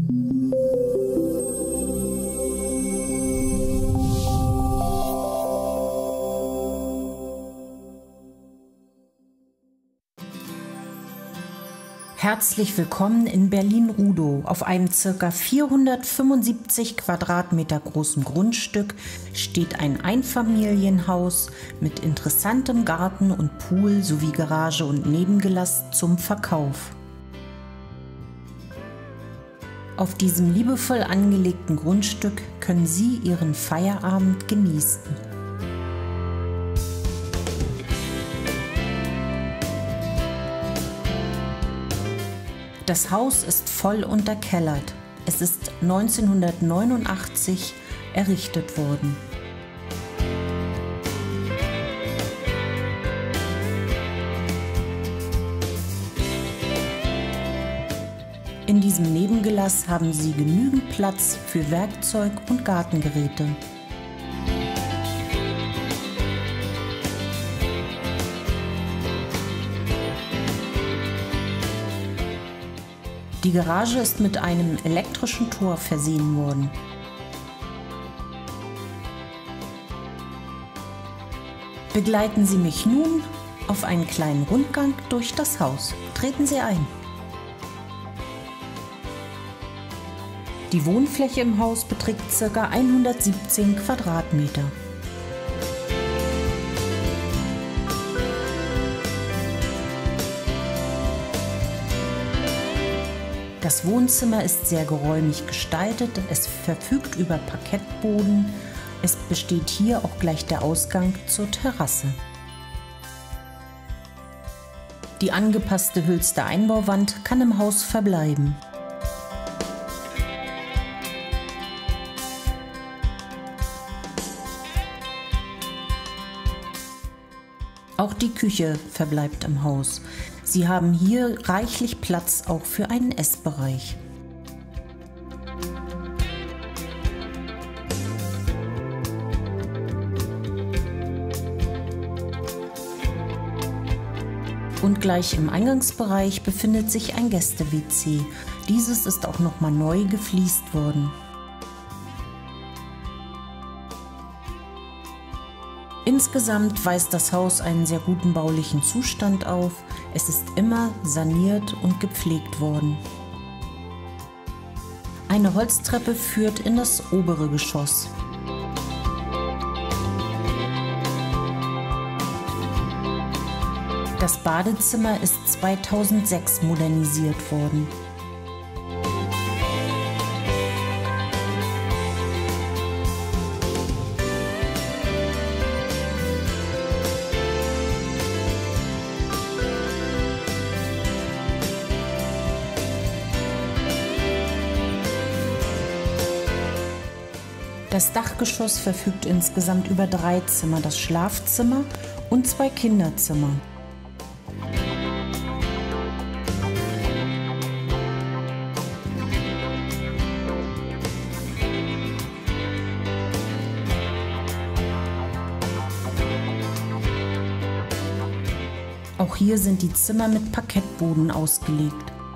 Herzlich willkommen in Berlin-Rudow. Auf einem ca. 475 Quadratmeter großen Grundstück steht ein Einfamilienhaus mit interessantem Garten und Pool sowie Garage und Nebengelass zum Verkauf. Auf diesem liebevoll angelegten Grundstück können Sie Ihren Feierabend genießen. Das Haus ist voll unterkellert. Es ist 1989 errichtet worden. In diesem Nebengelass haben Sie genügend Platz für Werkzeug und Gartengeräte. Die Garage ist mit einem elektrischen Tor versehen worden. Begleiten Sie mich nun auf einen kleinen Rundgang durch das Haus. Treten Sie ein. Die Wohnfläche im Haus beträgt ca. 117 Quadratmeter. Das Wohnzimmer ist sehr geräumig gestaltet, es verfügt über Parkettboden, es besteht hier auch gleich der Ausgang zur Terrasse. Die angepasste Hülster Einbauwand kann im Haus verbleiben. Auch die Küche verbleibt im Haus. Sie haben hier reichlich Platz auch für einen Essbereich. Und gleich im Eingangsbereich befindet sich ein Gäste-WC. Dieses ist auch nochmal neu gefliest worden. Insgesamt weist das Haus einen sehr guten baulichen Zustand auf. Es ist immer saniert und gepflegt worden. Eine Holztreppe führt in das obere Geschoss. Das Badezimmer ist 2006 modernisiert worden. Das Dachgeschoss verfügt insgesamt über 3 Zimmer, das Schlafzimmer und 2 Kinderzimmer. Auch hier sind die Zimmer mit Parkettboden ausgelegt.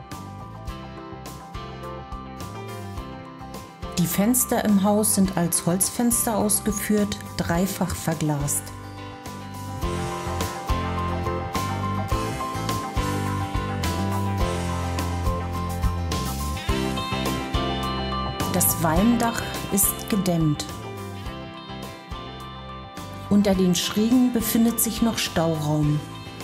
Die Fenster im Haus sind als Holzfenster ausgeführt, dreifach verglast. Das Walmdach ist gedämmt. Unter den Schrägen befindet sich noch Stauraum.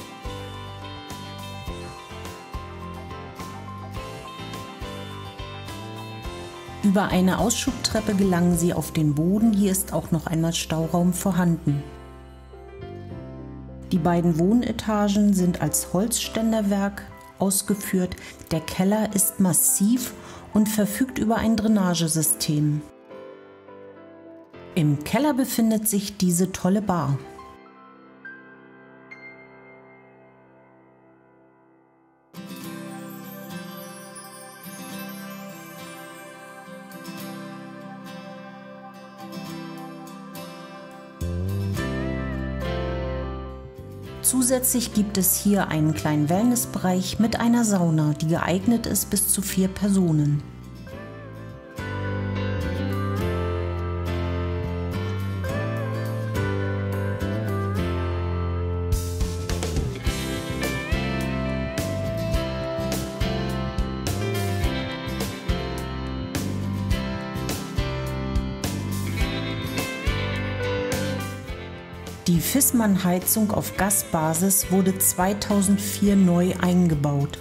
Über eine Ausschubtreppe gelangen Sie auf den Boden, hier ist auch noch einmal Stauraum vorhanden. Die beiden Wohnetagen sind als Holzständerwerk ausgeführt, der Keller ist massiv und verfügt über ein Drainagesystem. Im Keller befindet sich diese tolle Bar. Zusätzlich gibt es hier einen kleinen Wellnessbereich mit einer Sauna, die geeignet ist bis zu 4 Personen. Die Viessmann-Heizung auf Gasbasis wurde 2004 neu eingebaut.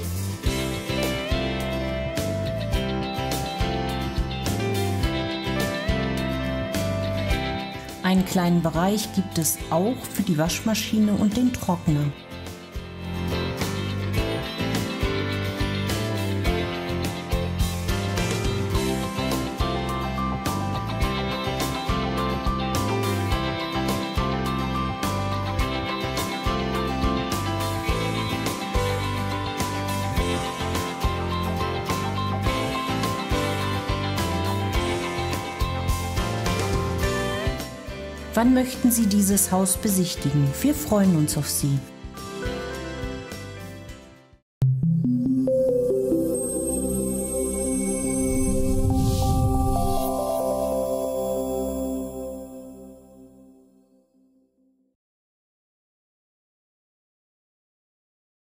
Einen kleinen Bereich gibt es auch für die Waschmaschine und den Trockner. Wann möchten Sie dieses Haus besichtigen? Wir freuen uns auf Sie.